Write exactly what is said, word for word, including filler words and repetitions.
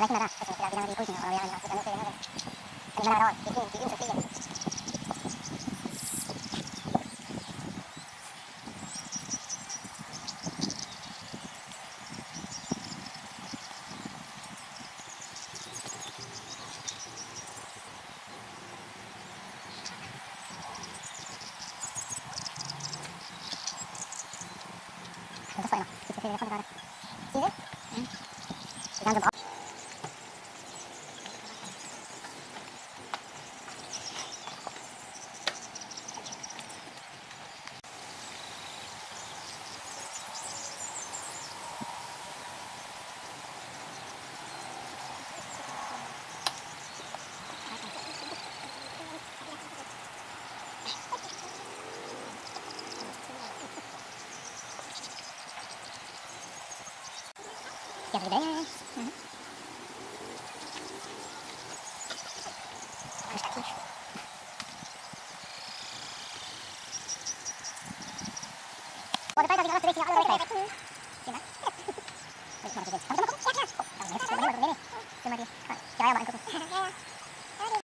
vielleicht mal da. Also, wieder, wieder die Grüßen, oder ja, ja, das ist ja nur für den, kann ich mal da raus. Die Kühen, die üben zu fliegen. Und das war immer. Gibt es viele davon gerade. Diese? Mhm. Die waren so braun. Ja, für die Bälle. Mhm. Stativ. Oh, das weiß ich, was du willst, ja, alle Leute. Vielen Dank. Soll ich mal das sehen? Komm, komm, komm. Ja, klar. Oh, da ist jetzt. Nee, nee. Ich will mal die. Ja, ja, mal angucken. Ja, ja.